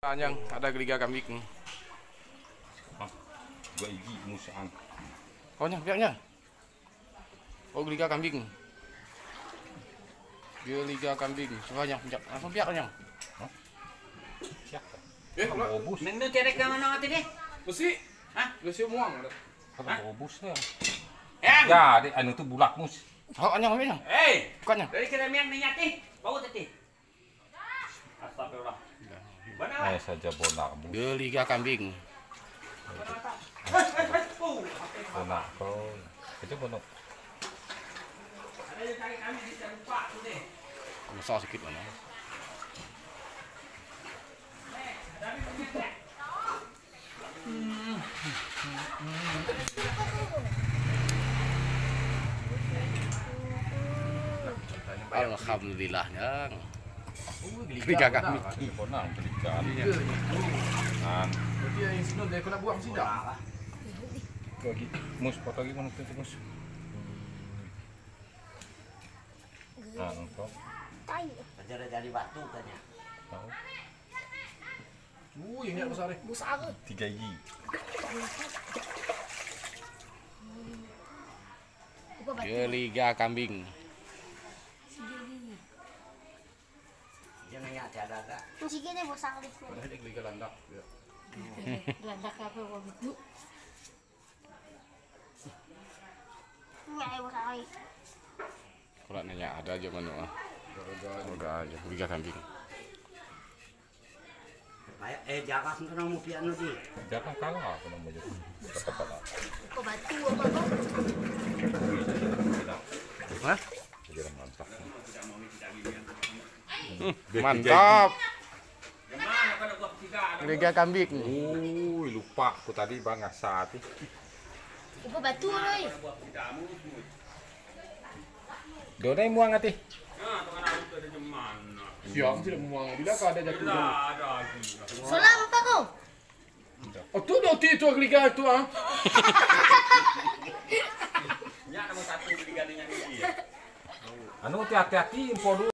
Panjang ada geliga kambing. Dua gigi musaan. Oh nyang, biaknya. Oh geliga kambing. Geliga kambing. Coba nyang, langsung biak nyang. Siap. Kalau Obus. Neng tu terek ke mana nanti deh? besi. Hah? Besi muang ada. Kalau obus ya. Yang. Ya, anu tu bulak mus. Oh nyang, nyang. Bukan nyang. Dari keremian minyak nih, bau tadi. Astagfirullah. Saya saja bonak mus. Geliga kambing. Bonak kau. Itu bonak. Ada yang cari kami di lupa tu deh. Besar sikit mana. Alhamdulillah nyang. Geliga kambing. Bonak berikan. Nah, Berarti yang sini dia kena buang sidang. lagi mus foto lagi mana tu mus. Nah, engkau Kerja dari batu tanya. tahu Ini besar ni. Besar. 3 gigi. Geliga kambing. Jangan ya ada. Sige ni besar ni. Padahal dia geliga landak. Landak apa begitu. Nyai besar ni. Kalau nanya ada aja mana. Ada aja geliga kambing. Jaga sentuh mau piano di. Jangan kalah aku nama je. Tepat lah. Kau batu apa kau? Hah? Jadi mantap. Mantap. Geliga kambing. Lupa aku tadi bang asat. Kau batu ni. Donai muang ati. Siap tidak muang. Bila kau ada jatuh. Solam apa kau? Oh tu dah tu geliga tu ah. Ya, nomor 1 di gandengnya ini. Anu hati-hati info dulu.